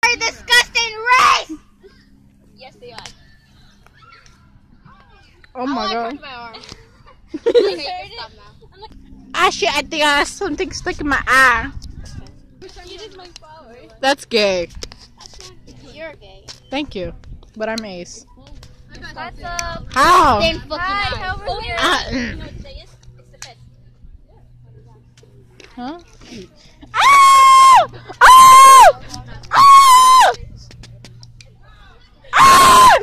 You're disgusting race! Yes, they are. Oh my god. My arm. Okay, you can stop now. Ah shit, I think I have something stuck in my eye. You did my flower. That's gay. You're gay. Thank you. But I'm ace. What's up? How? Hi, how are you? You know what today is? It's the fifth. Huh? Oh! Oh! Oh! Ah!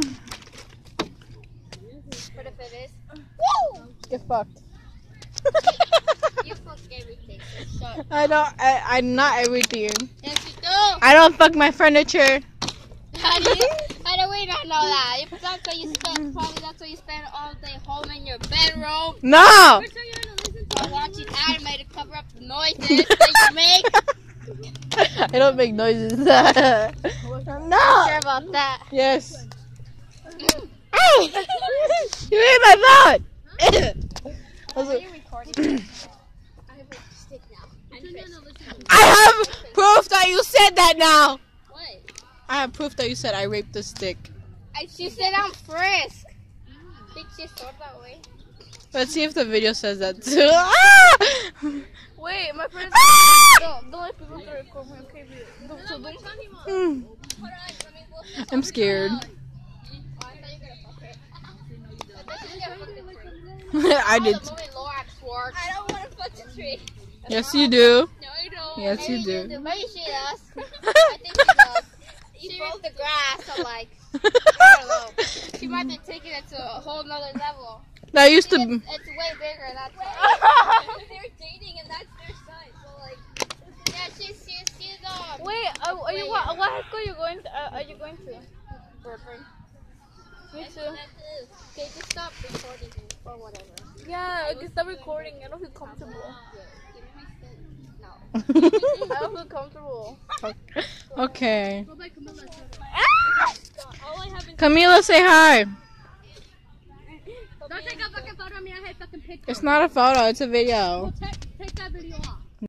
For the fifth is? Get fucked. You fuck everything. So shut. I'm not everything. Yes, you do. I don't fuck my furniture. How do we not know that? If that's what you spend, probably that's what you spend all day home in your bedroom. No! Or watching anime to cover up the noises that you make. I don't make noises. No! Sure about that. Yes. Hey! You made my thought! Are you recording? I have a stick now. I have proof that you said that now! What? I have proof that you said I raped the stick. She said I'm frisk. Did she thought that way? Let's see if the video says that too. Ah! Wait, my friends don't let people to record me, okay? I'm scared. I did. I don't want to fuck the tree. Yes, you do. No, you don't. Yes, you do. Maybe she does. I think she does. She ripped the grass, so like, I don't know. She might be taking it to a whole nother level. That used to. It's way bigger. That's why. They're dating, and that's their son. So like, yeah, she's Wait, are you what high school are you going to? Burping. Me too. Okay, just stop recording or whatever. Yeah, I can stop recording. I don't feel comfortable. No. I don't feel comfortable. Okay. All I have is Camila, say hi. don't take a fucking photo of me. I had fucking picture. It's not a photo, it's a video. Take that video off.